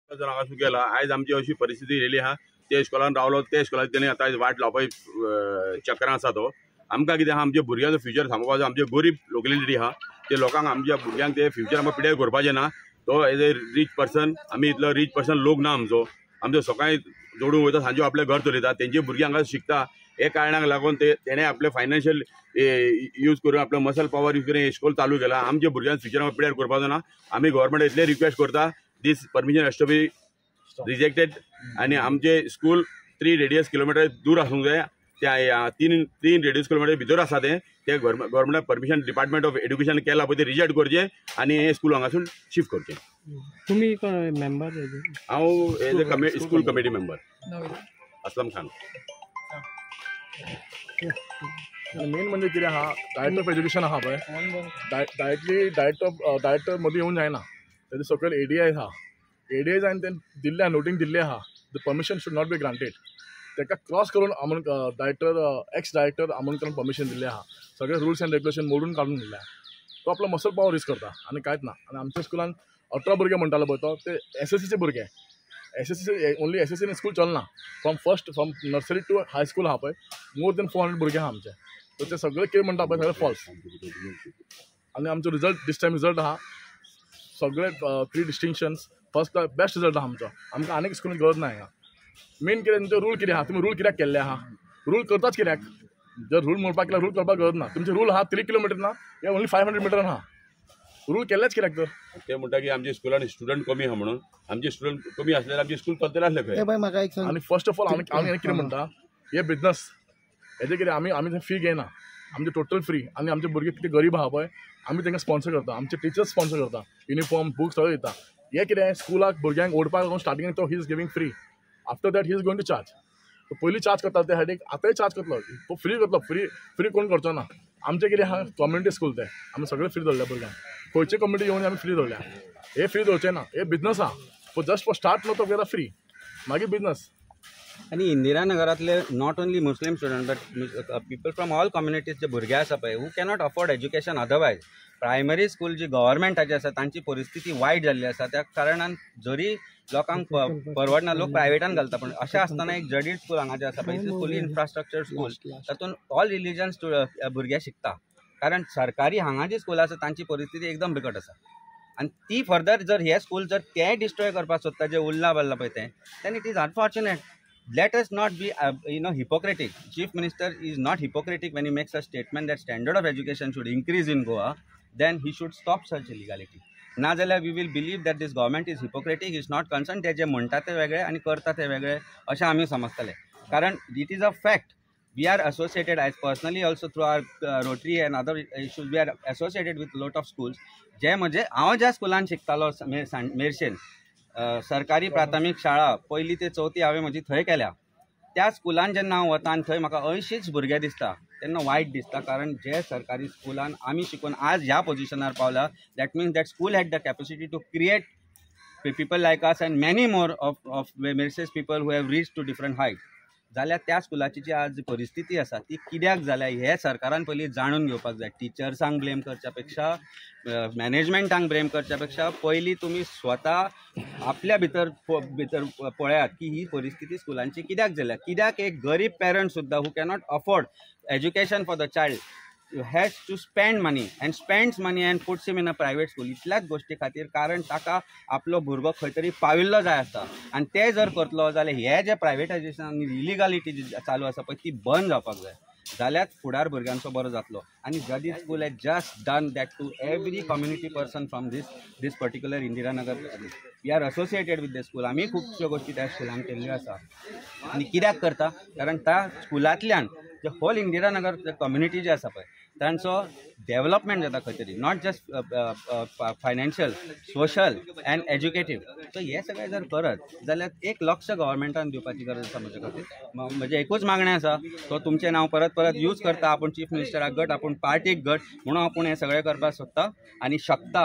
जर हांगा गेला आयज आमची अशी परिस्थिती येयली आहा त्या इस्कॉलान रावलो त्या इस्कॉलान तेणी आतां वाट लावपाची चक्रां आसा तो आमकां कितें आहा आमच्या भुरग्यांचो फ्युचर सांगपाचो आमचे गरीब लोकेलिटी आहा ते लोकांक आमच्या भुरग्यांक ते फ्युचर आमकां पिड्यार करपाचें ना तो एज ए रीच पर्सन आमी इतलो रीच पर्सन लोक ना आमचो सकाळीं जोडून वयता सांजे आपलें घर चलयता तेंचे भुरगीं हांगा शिकता हे कारणाक लागून तेणें आपले फायनान्शियल यूज करून आपलो मसल पॉवर यूज करून इस्कॉल चालू केला आमच्या भुरग्यांक फ्युचर आमकां पिड्यार करपाचो ना आमी गव्हर्मेंट इतले रिक्वेस्ट करता this permission has to be rejected आनी आमचे स्कूल 3 रेडियस किलोमिटर दूर आसूंक जाय त्या 3 रेडियस किलोमिटर भितर आसा ते government permission department of education केला पळय ते रिजेक्ट करचें आनी हे स्कूल हांगासून शिफ्ट करचें. तुम्ही मेंबर? हांव as a school committee member Aslam Khan. Main म्हणजे कितें आहा डायरेक्टर ऑफ एज्युकेशन आहा पळय डायरेक्टर मदीं येवंक जायना तेजे सकयल ADI आहा ADI जावन तें दिल्ल्या नोटींग दिल्लें आहा the permission should not be granted तेका क्रॉस करून डायरेक्टर एक्स डायरेक्टर आमोणकरान परमिशन दिल्लें आहा सगळे रुल्स एंड रेग्युलेशन मोडून काडून दिल्ले तो आपलो मसल पावर यूज करता आनी कांयच ना. आनी आमच्या स्कुलान 18 भुरगे म्हणटालो पळय तो ते SSCचे भुरगे SSC ओन्ली SSC स्कूल चलना from nursery to high school आहा पळय मोर देन 400 भुरगे आहा आमचे तर ते सगळे कितें म्हणटा पळय सगळे फॉल्स. आनी आमचो रिजल्ट दिस टायम रिजल्ट आहा सगळे 3 distinctions first class best result आहा आमचो आमकां आनीक स्कूल गरज ना हांगा. मेन कितें तुमचे रूल कितें आहा तुमी रूल कित्याक केल्ले आहा रूल करताच कित्याक जर रूल मोडपाक केल्यार रूल करपाक गरज ना तुमचे रूल आहा 3 किलोमिटर ना या ओन्ली 500 मिटर आहा रूल केल्लेच कित्याक तर ते म्हणटा की आमच्या स्कुलान स्टुडंट कमी आहा म्हणून आमचे स्टुडंट कमी आसल्यार आमचे स्कूल चलतले आसले खंय. आनी फर्स्ट ऑफ ऑल आमी कितें म्हणटा हे बिजनस हेजे कितें आमी फी घेयना आमचे टोटल फ्री आनी आमचे भुरगे कितें गरीब आहा पळय आमी तांकां स्पॉन्सर करता आमचे टिचर्स स्पॉन्सर करता युनिफॉर्म बुक्स सगळें दिता. हे कितें स्कुलाक भुरग्यांक ओडपाक लागून स्टार्टिंग तो he is giving free after that he is going to charge तो पयलीं चार्ज करता त्या खातीर आतांय चार्ज करतलो तो फ्री करतलो फ्री कोण करचो ना. आमचे कितें आहा कम्युनिटी स्कूल ते आमी सगळे फ्री दवरल्या भुरग्यांक खंयचे कम्युनिटी येवन आमी फ्री दवरल्या हे फ्री दवरचे ना हे बिजनस आहा जस्ट फॉर स्टार्ट नो तो गेला फ्री मागीर बिजनस. आणि इंदिरानगरातले not only Muslim student but people from all communities जे भुरगे आसा पळय who cannot afford education otherwise primary school जी गव्हर्मेंटाची आसा तांची परिस्थिती वायट जाल्ली आसा त्या कारणान जरी लोकांक परवडना लोक प्रायवेटान घालता पण अशें आसतना एक जडीड स्कूल हांगा जे आसा पळय फुली इन्फ्रास्ट्रक्चर स्कूल तातूंत ऑल रिलिजन्स भुरगे शिकता कारण सरकारी हांगा जी स्कूल आसा तांची परिस्थिती एकदम बिकट आसा आनी ती फर्दर जर हे स्कूल जर ते डिस्ट्रॉय करपाक सोदता जे उरला बल्ला पळय तें then it is unfortunate. Let us not be hypocritic. Chief Minister is not hypocritic when he makes a statement that standard of education should increase in Goa. Then he should stop such illegality. ना जाल्यार we will believe that this government is hypocritic, is not concerned. ते जे म्हणटा ते वेगळे आनी करता ते वेगळे अशें आमी समजतले कारण it is a fact. We are associated as personally also through our Rotary and other issues. We are associated with lot of schools. जे म्हणजे हांव ज्या स्कुलान शिकतालो मेर्शेन सरकारी प्राथमीक शाळा 1ली ते 4थी हांवें म्हजी थंय केल्या त्या स्कुलान जेन्ना हांव वता आनी थंय म्हाका 80च भुरगे दिसता तेन्ना वायट दिसता कारण जे सरकारी स्कुलान आमी शिकून आज ह्या पोजिशनार पावला that means that school had the capacity to create people like us and many more of Mercedes people who have reached to different heights. जाल्यार त्या स्कुलाची जी आज परिस्थिती आसा ती कित्याक जाल्या हे सरकारान पयलीं जाणून घेवपाक जाय. टिचर्सांक ब्लेम करच्या पेक्षा मॅनेजमेंटांक ब्लेम करच्या पेक्षा पयलीं तुमी स्वता आपल्या भितर पळयात की ही परिस्थिती स्कुलांची कित्याक जाल्या. कित्याक एक गरीब पेरंट सुद्दां who cannot afford education for the child has to spend money and spends money and puts him in a private school. इतल्याच गोष्टी खातीर कारण ताका आपलो भुरगो खंय तरी पाविल्लो जाय आसता आनी ते जर करतलो जाल्यार हे जे प्रायवेटायजेशन आनी इलिगलिटी जी चालू आसा पळय ती बंद जावपाक जाय जाल्यार फुडार भुरग्यांचो बरो जातलो. आनी जदी school has just done that to every community person from this particular Indiranagar. We are associated with the school. आमी खुबश्यो गोश्टी त्या स्कुलान केल्ल्यो आसा आनी कित्याक करता कारण त्या स्कुलांतल्यान जे होल इंदिरानगर कम्युनिटी जी आसा पळय तांचो डेव्हलपमेंट जाता खंय तरी not just financial social and educative. So हे सगळें जर करत जाल्यार एक लक्ष गव्हर्मेंटान दिवपाची गरज आसा म्हजे खातीर. म्हजें एकूच मागणें आसा तो तुमचें नांव परत परत यूज करता. आपूण चीफ मिनिस्टराक गट आपूण पार्टीक गट म्हणून आपूण हें सगळें करपाक सोदता आनी शकता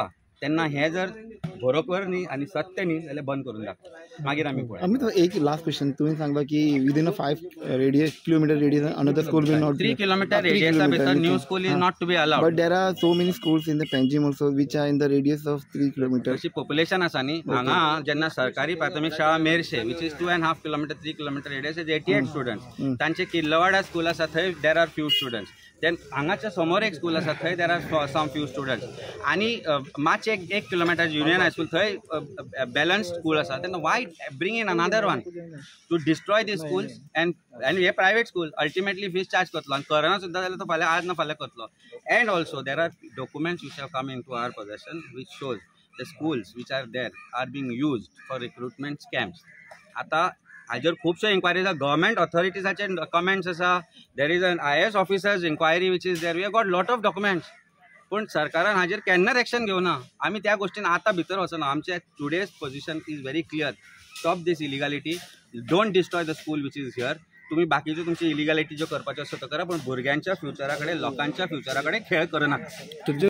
तेन्ना हे जर बरोबर न्ही आनी सत्य न्ही जाल्यार बंद करून दाखवा मागीर आमी पळय. अमित, एक लास्ट क्वेश्चन. तुम्ही सांगला की within a 5 kilometre radius another school will not 3 kilometre रेडियसा भितर new school is not to be allowed. But there are so many schools in the Panjim also which are in the radius of 3 kilometre. तशी population आसा न्ही हांगा जेन्ना सरकारी प्राथमीक शाळा मेर्शे which is 2.5 kilometre 3 kilometre radius is 88 students. तांचे किल्लवाडा स्कूल आसा थंय there are few students. Then हांगाच्या समोर एक स्कूल आसा थंय there are some few students आनी मातशे 1 किलोमीटर युनियन हायस्कूल थंय बॅलन्स स्कूल आसा. तेन्ना why bring in another one to destroy the schools and हे private school ultimately fees charge करतलो आनी करना सुद्दां जाल्यार तो फाल्यां आज ना फाल्यां करतलो. And also there are documents which have come into our possession which shows the schools which are there are being used for recruitment scams. आतां हाजेर खुबश्यो इन्क्वायरीज आसा. गव्हर्मेंट ऑथॉरिटीजाचे कमेंट्स आसा. There is an IAS officers inquiry which is there. We have got lot of documents. पूण सरकारान हाजेर केन्नाच एक्शन घेवना. आमी त्या गोष्टीन आतां भितर वचना. आमचे today's position is very clear. Stop this illegality. Don't destroy the school which is here. तुम्ही बाकीच्यो तुमची इलिगॅलिटी ज्यो करपाच्यो आसता त्यो करा, पूण भुरग्यांच्या फ्युचरा कडेन लोकांच्या फ्युचरा कडेन खेळ करनाका.